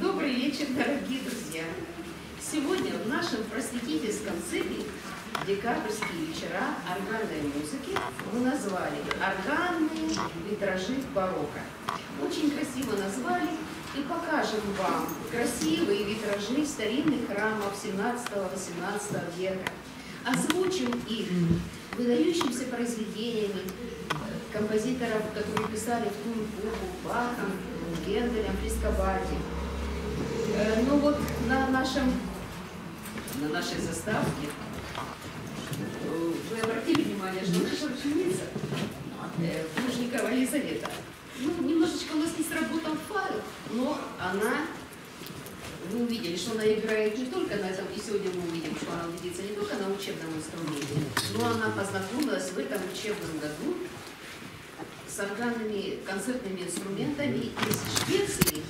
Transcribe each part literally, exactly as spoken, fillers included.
Добрый вечер, дорогие друзья! Сегодня в нашем просветительском цикле «Декабрьские вечера органной музыки» мы назвали «Органные витражи барокко». Очень красиво назвали и покажем вам красивые витражи старинных храмов семнадцатого-восемнадцатого века. Озвучим их выдающимися произведениями композиторов, которые писали в ту эпоху, Бахом, Генделем, Фрискобальди. Но вот на, нашем, на нашей заставке вы обратили внимание, что наша ученица Плужникова Елизавета. Ну, немножечко у нас не сработал файл, но она, вы увидели, что она играет не только на этом, и сегодня мы увидим, что она убедится не только на учебном инструменте, но она познакомилась в этом учебном году с органными концертными инструментами из Швеции,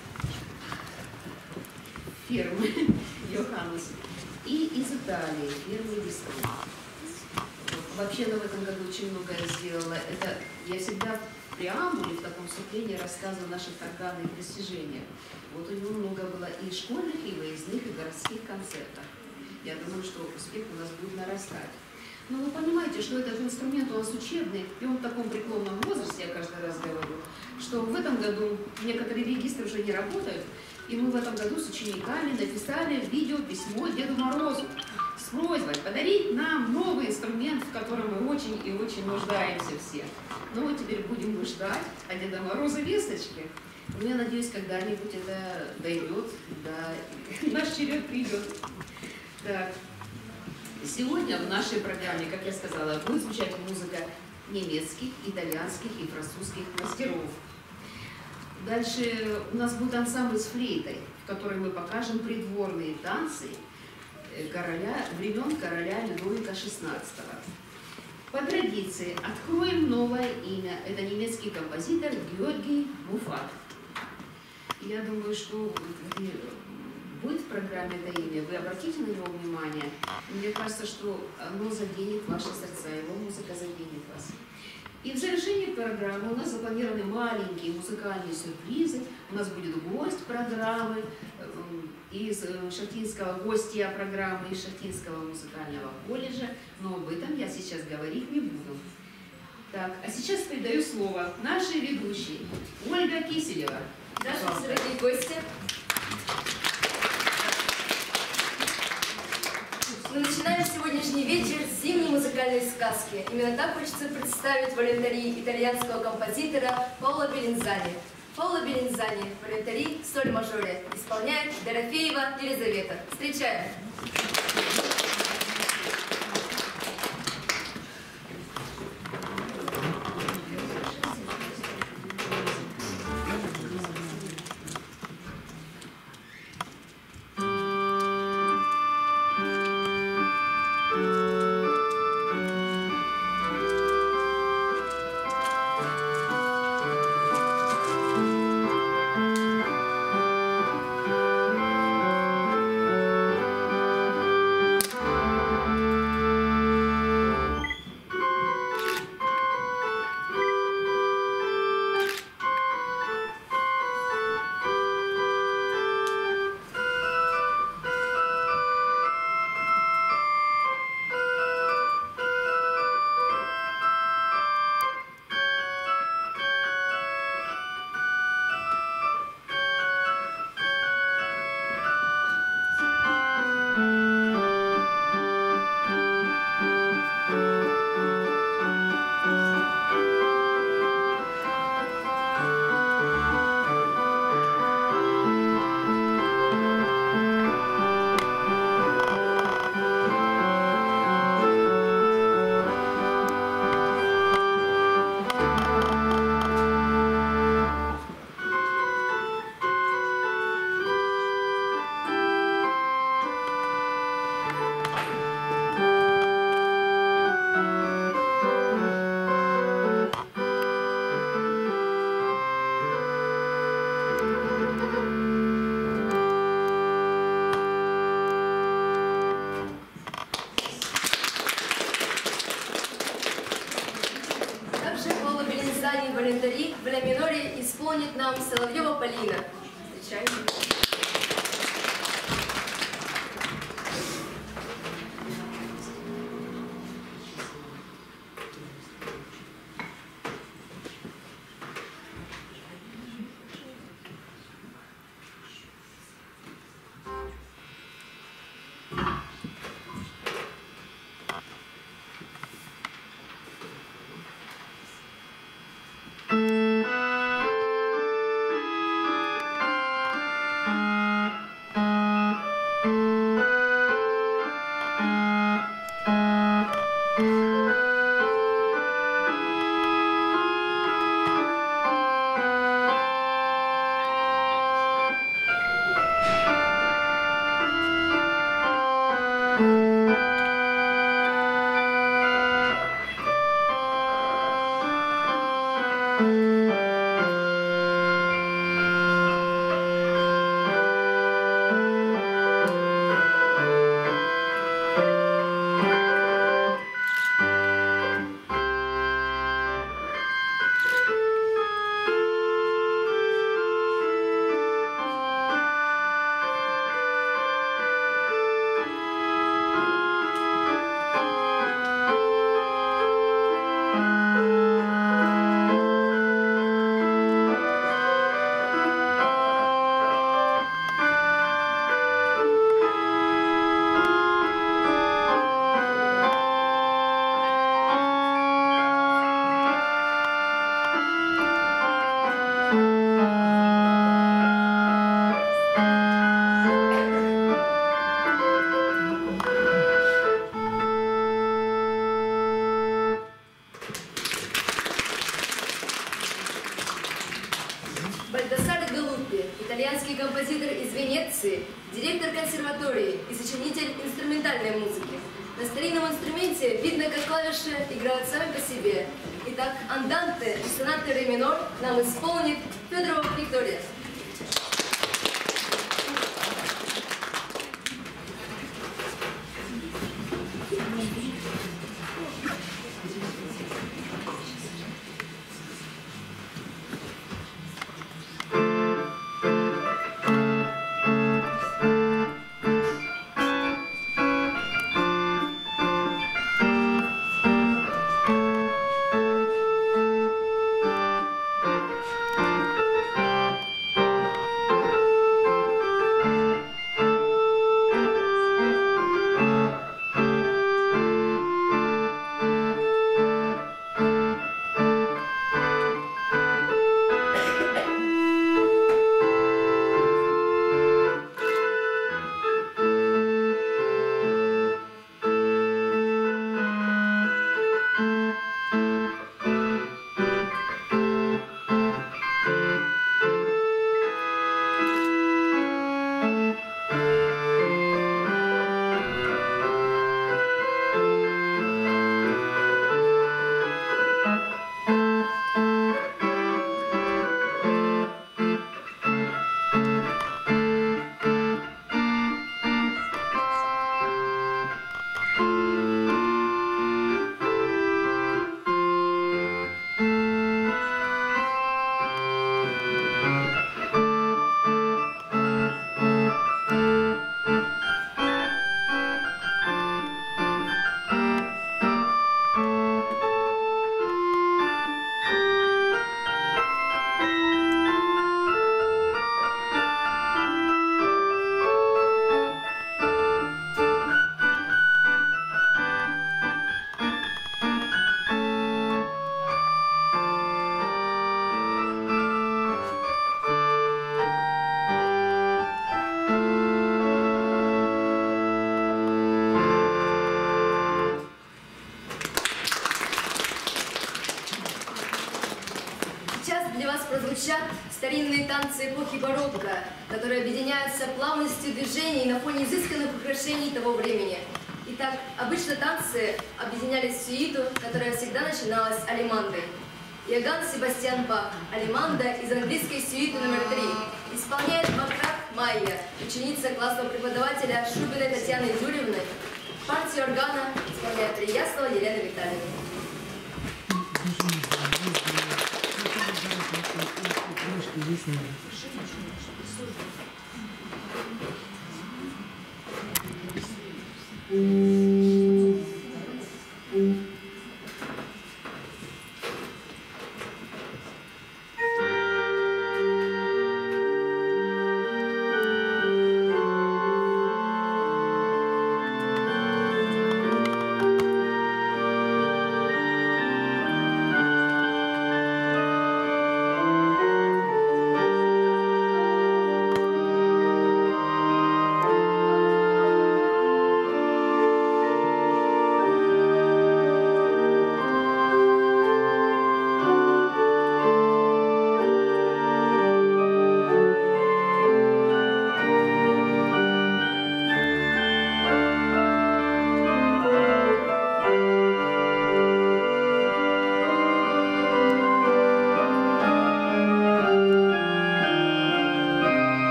фирмы Йоханнес, и из Италии, фирмы Дистру. Вообще она в этом году очень многое сделала. Это я всегда в преамбуле, в таком вступлении рассказываю о наших органных достижениях. Вот у него много было и школьных, и выездных, и городских концертов. Я думаю, что успех у нас будет нарастать. Но вы понимаете, что этот инструмент у нас учебный, и он в таком преклонном возрасте, я каждый раз говорю, что в этом году некоторые регистры уже не работают, и мы в этом году с учениками написали видео письмо Деду Морозу с просьбой подарить нам новый инструмент, в котором мы очень и очень нуждаемся все. Ну вот теперь будем мы ждать от Деда Мороза весточки. Ну, я надеюсь, когда-нибудь это дойдет, да, наш черед придет. Так. Сегодня в нашей программе, как я сказала, будет звучать музыка немецких, итальянских и французских мастеров. Дальше у нас будет ансамбль с флейтой, в которой мы покажем придворные танцы короля, времен короля Людовика шестнадцатого. По традиции откроем новое имя. Это немецкий композитор Георгий Муфат. Я думаю, что будет в программе это имя, вы обратите на него внимание. Мне кажется, что оно заденет ваши сердца, его музыка заденет вас. И в завершении программы у нас запланированы маленькие музыкальные сюрпризы. У нас будет гость программы из Шахтинского, гостья программы из Шахтинского музыкального колледжа. Но об этом я сейчас говорить не буду. Так, а сейчас передаю слово нашей ведущей Ольга Киселева. Здравствуйте, дорогие гости. Мы начинаем сегодняшний вечер с зимней музыкальной сказки. Именно так хочется представить волонтари итальянского композитора Паоло Беллинзани. Паоло Беллинзани, волонтари соль-мажоре, исполняет Дорофеева Елизавета. Встречаем! Волонтари в ля миноре исполнит нам Соловьева Полина. Встречаем. итальянский композитор из Венеции, директор консерватории и сочинитель инструментальной музыки. На старинном инструменте видно, как клавиши играют сами по себе. Итак, анданте и сонаты ре минор нам исполнит Федорова Виктория. Прозвучат старинные танцы эпохи барокко, которые объединяются плавностью движений на фоне изысканных украшений того времени. Итак, обычно танцы объединялись в сюиту, которая всегда начиналась алемандой. Иоганн Себастьян Бах, алеманда из английской сюиты номер три, исполняет Макрак Майя, ученица классного преподавателя Шубиной Татьяны Юрьевны. Партию органа исполняет Прияслава Елена Витальевна. Здесь